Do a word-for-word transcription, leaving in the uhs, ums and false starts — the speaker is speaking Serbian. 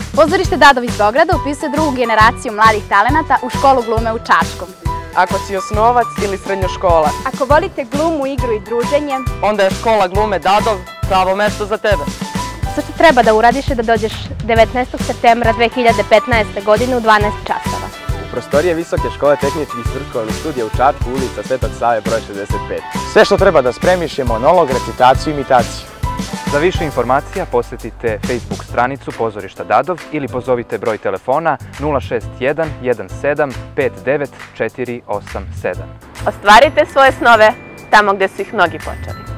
Pozorište Dadov iz Beograda upisuje drugu generaciju mladih talenata u školu glume u Čačku. Ako si osnovac ili srednjoškolac, ako volite glumu, igru i druženje, onda je škola glume Dadov pravo mesto za tebe. Sve što treba da uradiš je da dođeš devetnaestog septembra dve hiljade petnaeste. godine u dvanaest časova. U prostorije Visoke škole tehničkih i strukovnih studija u Čačku, ulica Svetog Save broj šezdeset pet. Sve što treba da spremiš je monolog, recitaciju i imitaciju. Za više informacija posjetite Facebook stranicu Pozorišta Dadov ili pozovite broj telefona nula šest jedan jedan sedam pet devet četiri osam sedam. Ostvarite svoje snove tamo gdje su ih mnogi počeli.